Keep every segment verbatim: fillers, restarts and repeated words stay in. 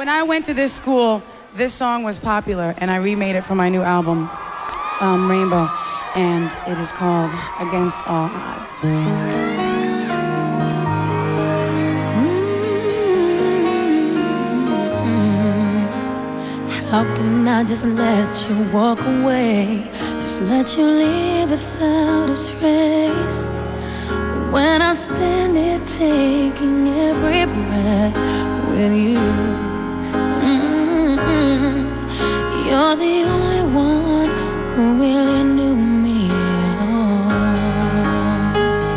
when I went to this school, this song was popular, and I remade it for my new album, um, Rainbow, and it is called Against All Odds. How can I just let you walk away? Just let you leave without a trace. When I stand here taking every breath with you, mm-hmm. You're the only one who really knew me at all.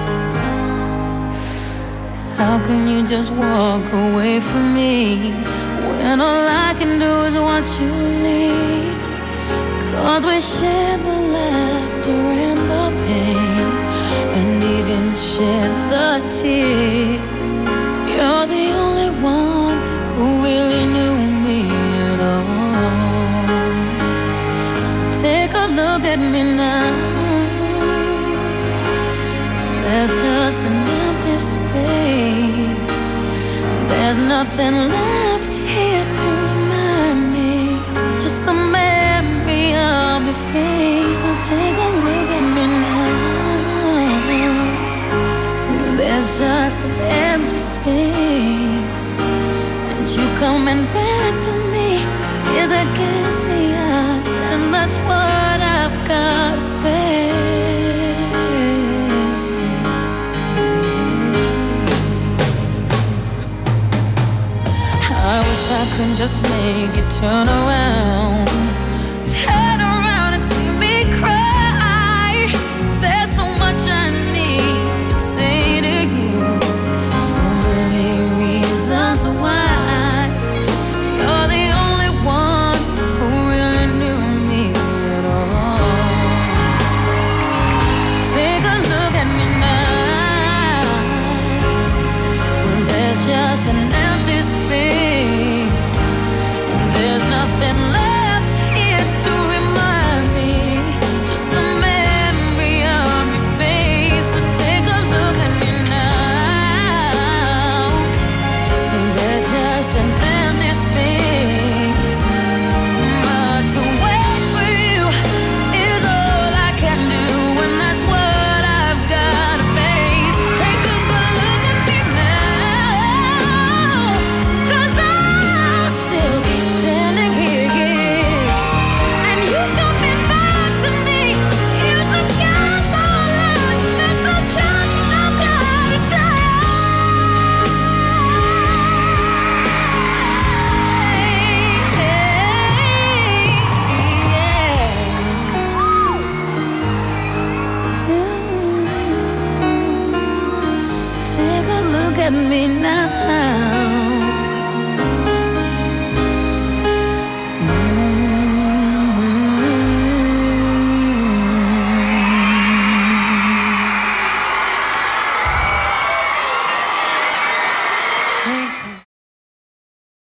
How can you just walk away from me when all I can do is watch you leave? 'Cause we share the laughter and the pain, and even shed the tears. You're the only one who really knew me at all. So take a look at me now, 'cause there's just an empty space. There's nothing left here to remind me, just the memory of your face. So take a look at me now. There's just an empty space, and you coming back to me is against the odds, and that's what I've got to face. I wish I could just make you turn around, turn around and see me cry. There's so much I need to say to you, so many reasons why. You're the only one who really knew me at all. So take a look at me now, when there's just an empty space, and there's nothing left here to remind me, just the memory of your face. So take a look at me now. So there's just an empty space, but to wait for you is all I can do, and that's what I've got to face. Take a good look at me now, 'cause I'll still be standing here, and you coming back to me is against all odds. There's no chance I've got to die. Take a look at me now.